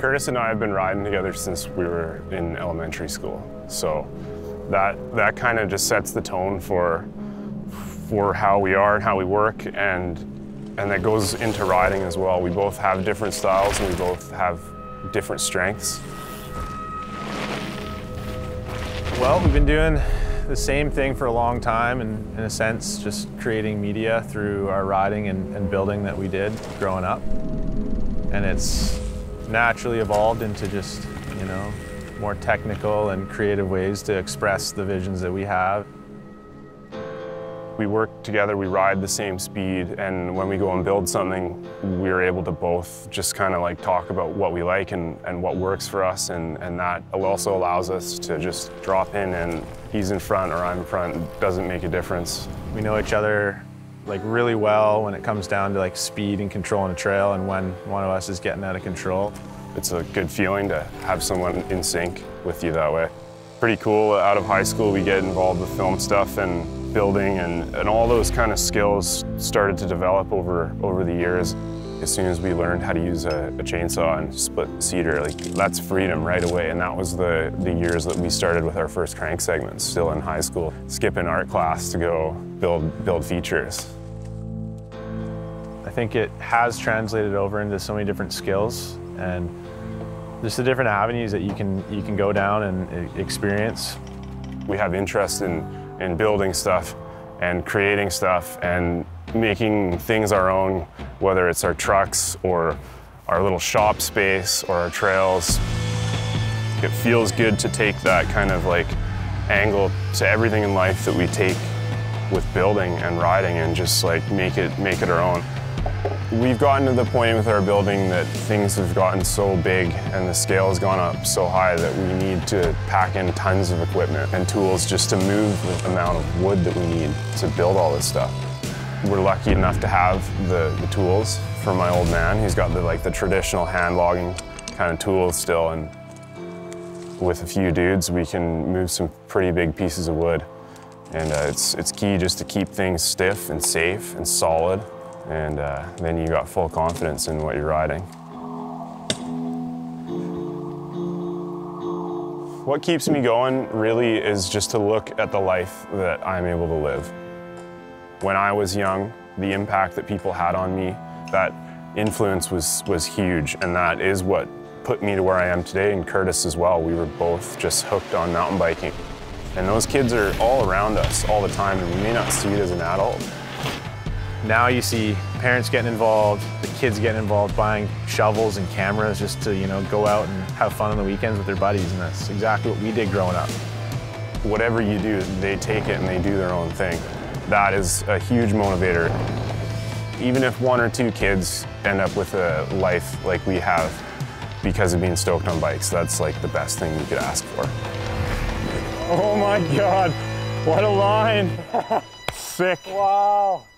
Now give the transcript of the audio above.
Curtis and I have been riding together since we were in elementary school. So that kind of just sets the tone for how we are and how we work, and that goes into riding as well. We both have different styles and we both have different strengths. Well, we've been doing the same thing for a long time, and in a sense just creating media through our riding and building that we did growing up. And it's naturally evolved into just, you know, more technical and creative ways to express the visions that we have. We work together, we ride the same speed, and when we go and build something, we're able to both just kind of like talk about what we like and what works for us, and that also allows us to just drop in, and he's in front or I'm in front, it doesn't make a difference. We know each other like really well when it comes down to like speed and control on a trail, and when one of us is getting out of control. It's a good feeling to have someone in sync with you that way. Pretty cool. Out of high school, we get involved with film stuff and building, and all those kind of skills started to develop over the years. As soon as we learned how to use a chainsaw and split cedar, like that's freedom right away. And that was the years that we started with our first crank segments, still in high school, skipping art class to go build features. I think it has translated over into so many different skills, and just the different avenues that you can go down and experience. We have interest in building stuff and creating stuff and making things our own, whether it's our trucks or our little shop space or our trails. It feels good to take that kind of like angle to everything in life that we take with building and riding, and just like make it our own. We've gotten to the point with our building that things have gotten so big and the scale has gone up so high that we need to pack in tons of equipment and tools just to move the amount of wood that we need to build all this stuff. We're lucky enough to have the tools from my old man. He's got the traditional hand logging kind of tools still, and with a few dudes we can move some pretty big pieces of wood. And it's key just to keep things stiff and safe and solid. And then you got full confidence in what you're riding. What keeps me going really is just to look at the life that I'm able to live. When I was young, the impact that people had on me, that influence was huge, and that is what put me to where I am today, and Curtis as well. We were both just hooked on mountain biking. And those kids are all around us all the time, and we may not see it as an adult. Now you see parents getting involved, the kids getting involved, buying shovels and cameras just to, you know, go out and have fun on the weekends with their buddies, and that's exactly what we did growing up. Whatever you do, they take it and they do their own thing. That is a huge motivator. Even if one or two kids end up with a life like we have because of being stoked on bikes, that's like the best thing you could ask for. Oh my God, what a line. Sick. Wow.